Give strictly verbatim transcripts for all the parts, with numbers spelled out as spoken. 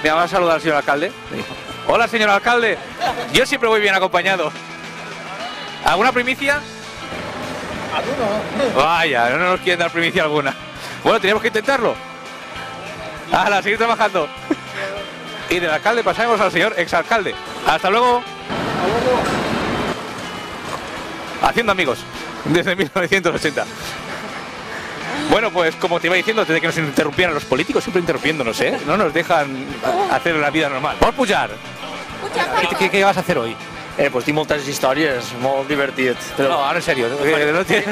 Mira, vamos a saludar al señor alcalde. Hola, señor alcalde. Yo siempre voy bien acompañado. ¿Alguna primicia? ¿Alguno? Vaya, no nos quieren dar primicia alguna. Bueno, tenemos que intentarlo. ¡Hala, seguir trabajando! Y del alcalde pasamos al señor exalcalde. ¡Hasta luego! ¿Hasta luego? Haciendo amigos, desde mil novecientos ochenta. Bueno, pues como te iba diciendo, desde que nos interrumpieran los políticos, siempre interrumpiéndonos, ¿eh? No nos dejan hacer la vida normal. Por pujar. ¿Qué, qué, ¿Qué vas a hacer hoy? Eh, pues tinc moltes històries, molt divertit. Però... No, ahora en serio. Eh, no tiene...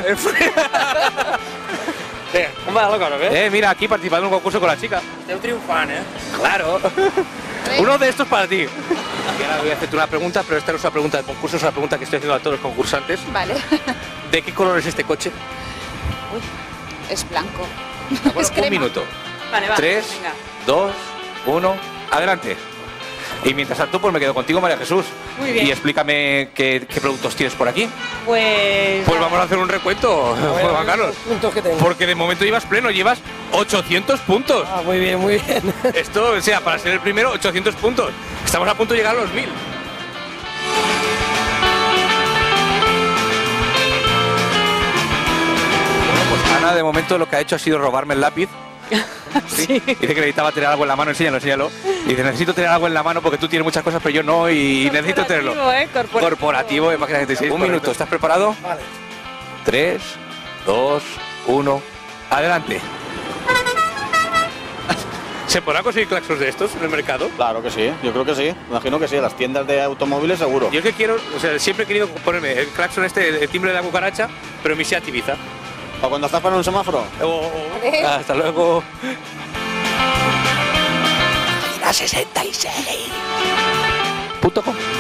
Bé, com va la cosa, bé? Eh, mira, aquí participando en un concurso con la chica. Esteu triomfant, eh? Claro. Uno de estos para ti. Y ahora voy a hacerte una pregunta, pero esta no es una pregunta de concurso, es una pregunta que estoy haciendo a todos los concursantes. Vale. ¿De qué color es este coche? Uy, es blanco. Bueno, Es un crema. minuto. Vale, va, Tres, venga. dos, uno, adelante. Y mientras tanto, pues me quedo contigo, María Jesús. Muy bien. Y explícame qué, qué productos tienes por aquí. Pues... Pues vamos a hacer un recuento, Juan Carlos. Los puntos que tengo. Porque de momento llevas pleno, llevas ochocientos puntos. Ah, muy bien, muy bien. Esto, o sea, para ser el primero, ochocientos puntos. Estamos a punto de llegar a los mil. Bueno, pues Ana de momento lo que ha hecho ha sido robarme el lápiz. Sí. Dice que necesitaba tener algo en la mano, enséñalo, enséñalo. Dice, necesito tener algo en la mano porque tú tienes muchas cosas, pero yo no, y necesito tenerlo. Corporativo, ¿eh? Corporativo. Corporativo, de Máquina setenta y seis. Un minuto, ¿estás preparado? Vale. Tres, dos, uno, adelante. ¿Se podrá conseguir claxons de estos en el mercado? Claro que sí, yo creo que sí. Imagino que sí, en las tiendas de automóviles seguro. Yo es que quiero, o sea, siempre he querido ponerme el claxon este, el timbre de la cucaracha, pero en mi Seat Ibiza. ¿O cuando estás para un semáforo? O- o- hasta luego. La sesenta y seis. Punto com.